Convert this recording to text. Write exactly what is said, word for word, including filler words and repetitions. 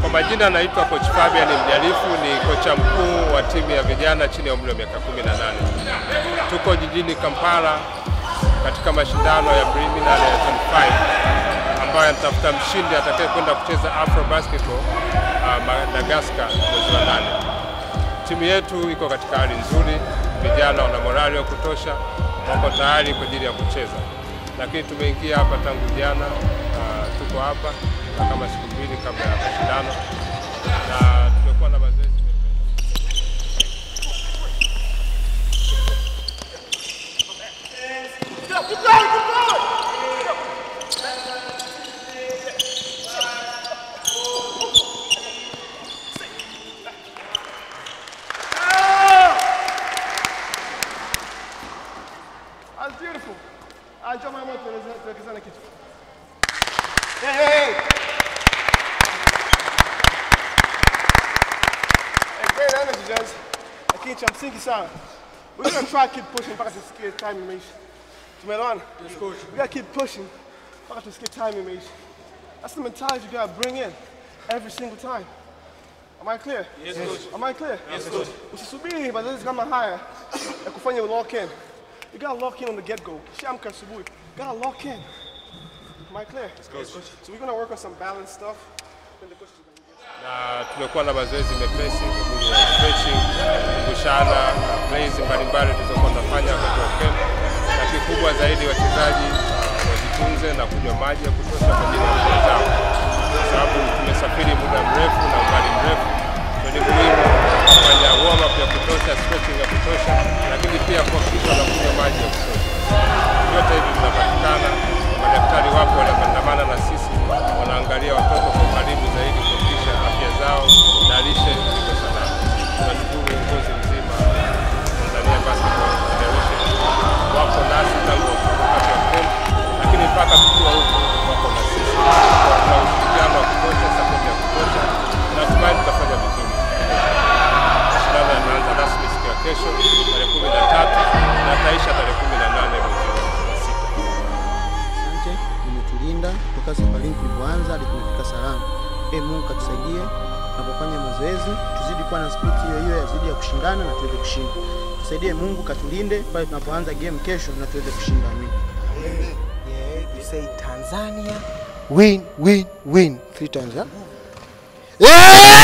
Kwa majina naitwa Coach Fabian Mjalifu, ni kocha mkuu wa timu ya vijana chini ya umri wa miaka kumi na nane. Tuko jijini Kampala katika mashindano ya preliminary ya zone five ambayo yanatafuta mshindi atakaye kwenda kucheza Afro Basketball uh, Madagascar mwezi wa nane. Timu yetu iko katika hali nzuri, vijana wana morali ya kutosha, wako tayari kwa ajili ya kucheza. Lakini tumeingia hapa tangu jana, uh, tuko hapa kama siku mbili kabla ya mashindano na tumekuwa na mazoezi That's beautiful. I'll jump my mouth to the kitu. Hey, hey, hey. Hey, great energy, guys. Lakini cha msingi sana. We're going to try to keep pushing mpaka tusikie time imeisha. Tumeelewana? Yes, coach. We got to keep pushing mpaka tusikie time imeisha. That's the mentality you got to bring in every single time. Am I clear? Yes, coach. Am I clear? Yes, coach. Usisubiri mazoezi kama haya ya kufanya lock in. You got to lock in on the get-go. Shamka asubuhi. You got to lock in. Am I clear? Yes, coach. So we're going to work on some balance stuff. Na tumekuwa na mazoezi mepesi kwa stretching, kushana, plays mbalimbali tulizokuwa tunafanya wakati wa camp. Na kikubwa zaidi wachezaji uh, wajitunze na kunywa maji ya kutosha kwa ajili ya afya zao. Kwa sababu tumesafiri muda mrefu na umbali mrefu. Ni muhimu kufanya warm up ya kutosha, stretching ya kutosha, lakini pia kuhakikisha wanakunywa maji ya kutosha. Yote hivi vinapatikana. Madaktari wapo wanaandamana na sisi, wanaangalia watoto kwa karibu zaidi kuhakikisha afya zao na lishe iko salama. Tunashukuru uongozi mzima Tanzania Basketball Federation wako nasi tangu wakati wa camp, lakini mpaka tukiwa huko wako na sisi. Kwa ushirikiano wa kutosha, support ya kutosha, na tumaini tutafanya vizuri. Mashindano yanaanza rasmi siku ya kesho tarehe kumi na tatu na taisha tarehe kumi na nane mwezi wa sita. Asante, umetulinda kutoka safari tulipoanza hadi tumefika salama. Ee Mungu katusaidie tunapofanya mazoezi, tuzidi kuwa na spirit hiyo hiyo ya zidi ya kushindana na tuweze kushinda. Tusaidie Mungu katulinde pale tunapoanza game kesho na tuweze kushinda. Amen. Yeah, you say Tanzania win win win three times, huh? Yeah!